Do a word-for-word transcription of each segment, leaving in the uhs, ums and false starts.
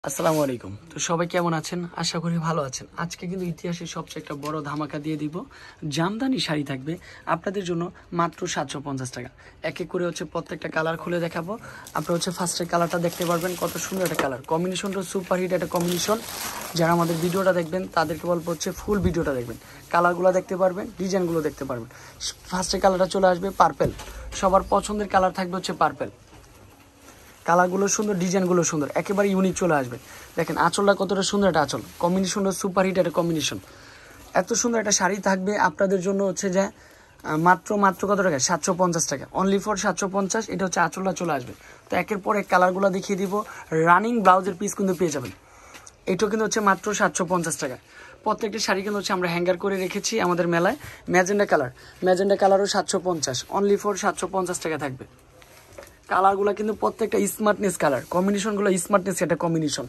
আসসালামু আলাইকুম। তো সবাই কেমন আছেন? আশা করি ভালো আছেন। আজকে কিন্তু ইতিহাসের সবচেয়ে একটা বড় ধামাকা দিয়ে দিব। জামদানি শাড়ি থাকবে আপনাদের জন্য মাত্র সাতশো পঞ্চাশ টাকা। এক এক করে হচ্ছে প্রত্যেকটা কালার খুলে দেখাবো। আপনারা হচ্ছে ফার্স্টের কালারটা দেখতে পারবেন, কত সুন্দর একটা কালার। কম্বিনেশনটা সুপার হিট একটা কম্বিনেশন। যারা আমাদের ভিডিওটা দেখবেন তাদেরকে বলবো হচ্ছে ফুল ভিডিওটা দেখবেন, কালারগুলো দেখতে পারবেন, ডিজাইনগুলো দেখতে পারবেন। ফার্স্টের কালারটা চলে আসবে পার্পেল। সবার পছন্দের কালার থাকবে হচ্ছে পার্পেল। কালারগুলো সুন্দর, ডিজাইনগুলো সুন্দর, একেবারে ইউনিক চলে আসবে। দেখেন আঁচলটা কতটা সুন্দর একটা আঁচল, কম্বিনেশনটা সুপার হিট একটা কম্বিনেশন। এত সুন্দর একটা শাড়ি থাকবে আপনাদের জন্য হচ্ছে যে মাত্র মাত্র কত টাকা? সাতশো পঞ্চাশ টাকা, অনলি ফর সাতশো পঞ্চাশ। এটা হচ্ছে আঁচলটা চলে আসবে। তো একের পর এক কালারগুলো দেখিয়ে দিব। রানিং ব্লাউজের পিস কিন্তু পেয়ে যাবেন। এটাও কিন্তু হচ্ছে মাত্র সাতশো পঞ্চাশ টাকা। প্রত্যেকটা শাড়ি কিন্তু হচ্ছে আমরা হ্যাঙ্গার করে রেখেছি আমাদের মেলায়। ম্যাজেন্ডা কালার, ম্যাজেন্ডা কালারও সাতশো পঞ্চাশ, অনলি ফর সাতশো পঞ্চাশ টাকা থাকবে। কালারগুলো কিন্তু প্রত্যেকটা স্মার্টনেস কালার, কম্বিনেশনগুলো স্মার্টনেস একটা কম্বিনেশন।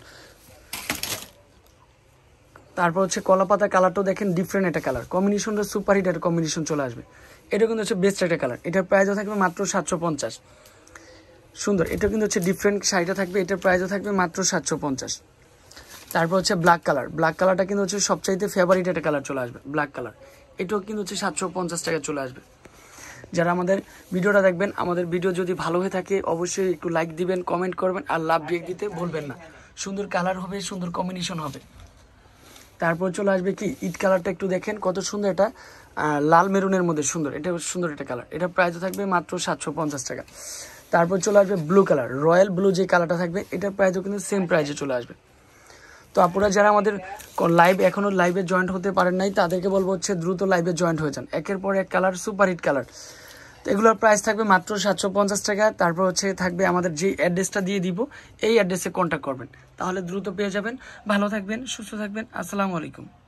তারপর হচ্ছে কলাপাতা কালারটাও দেখেন ডিফারেন্ট একটা কালার, কম্বিনেশনটা সুপার হিট একটা কম্বিনেশন চলে আসবে। এটা কিন্তু হচ্ছে বেস্ট একটা কালার। এটার প্রাইসও থাকবে মাত্র সাতশো পঞ্চাশ। সুন্দর, এটা কিন্তু হচ্ছে ডিফারেন্ট শাড়িটা থাকবে। এটার প্রাইসও থাকবে মাত্র সাতশো পঞ্চাশ। তারপর হচ্ছে ব্ল্যাক কালার, ব্ল্যাক কালারটা কিন্তু হচ্ছে সবচাইতে ফেভারিট একটা কালার চলে আসবে, ব্ল্যাক কালার। এটাও কিন্তু হচ্ছে সাতশো পঞ্চাশ টাকা চলে আসবে। যারা আমাদের ভিডিওটা দেখবেন, আমাদের ভিডিও যদি ভালো হয়ে থাকে অবশ্যই একটু লাইক দিবেন, কমেন্ট করবেন, আর লাভ রিয়েক্ট দিতে ভুলবেন না। সুন্দর কালার হবে, সুন্দর কম্বিনেশন হবে। তারপর চলে আসবে কি ইট কালারটা, একটু দেখেন কত সুন্দর, এটা লাল মেরুনের মধ্যে সুন্দর, এটা সুন্দর একটা কালার। এটা প্রাইসও থাকবে মাত্র সাতশো পঞ্চাশ টাকা। তারপর চলে আসবে ব্লু কালার, রয়্যাল ব্লু যে কালারটা থাকবে, এটার প্রাইসও কিন্তু সেম প্রাইসে চলে আসবে। তো আপনারা যারা আমাদের লাইভ এখনো লাইভে জয়েন্ট হতে পারেন নাই তাদেরকে বলবো হচ্ছে দ্রুত লাইভে জয়েন্ট হয়ে যান। একের পর এক কালার, সুপার হিট কালার। তো এগুলোর প্রাইস থাকবে মাত্র সাতশো পঞ্চাশ টাকা। তারপর হচ্ছে থাকবে আমাদের যে অ্যাড্রেসটা দিয়ে দিব, এই অ্যাড্রেসে কন্ট্যাক্ট করবেন, তাহলে দ্রুত পেয়ে যাবেন। ভালো থাকবেন, সুস্থ থাকবেন। আসসালামু আলাইকুম।